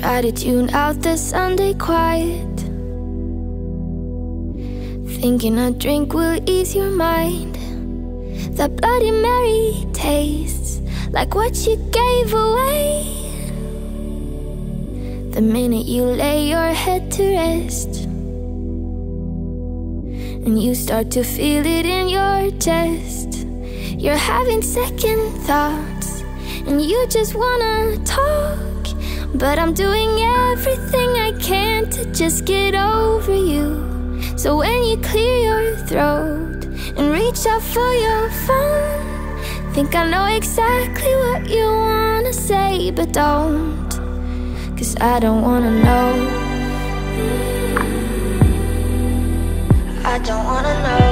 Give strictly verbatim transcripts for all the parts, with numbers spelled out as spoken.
Try to tune out the Sunday quiet, thinking a drink will ease your mind. That Bloody Mary tastes like what you gave away the minute you lay your head to rest, and you start to feel it in your chest. You're having second thoughts and you just wanna talk, but I'm doing everything I can to just get over you. So when you clear your throat and reach out for your phone, think I know exactly what you wanna say, but don't, 'cause I don't wanna know. I don't wanna know.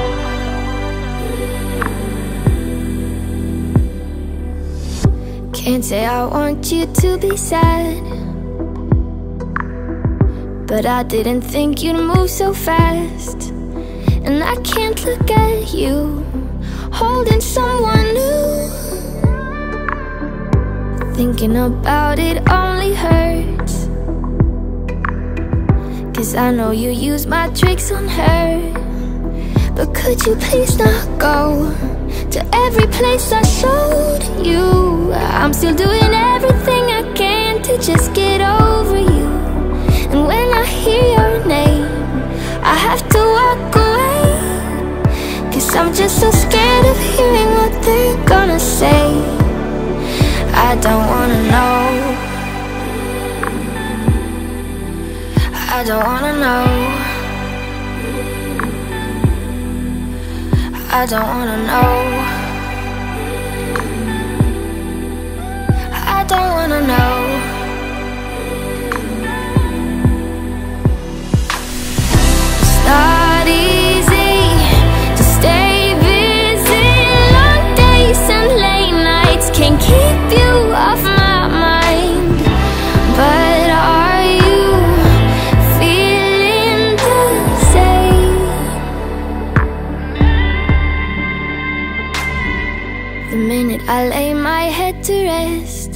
Can't say I want you to be sad, but I didn't think you'd move so fast. And I can't look at you holding someone new. Thinking about it only hurts, 'cause I know you use my tricks on her. But could you please not go to every place I showed you? I'm still doing everything I can to just get over you. And when I hear your name, I have to walk away, 'cause I'm just so scared of hearing what they're gonna say. I don't wanna know. I don't wanna know. I don't wanna know. I don't wanna know. It's not easy to stay busy. Long days and late nights can't keep you off my mind. But are you feeling the same? The minute I lay my head to rest,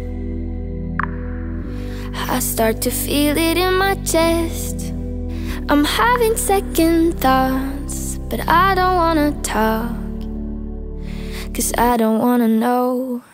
I start to feel it in my chest. I'm having second thoughts, but I don't wanna talk, 'cause I don't wanna know.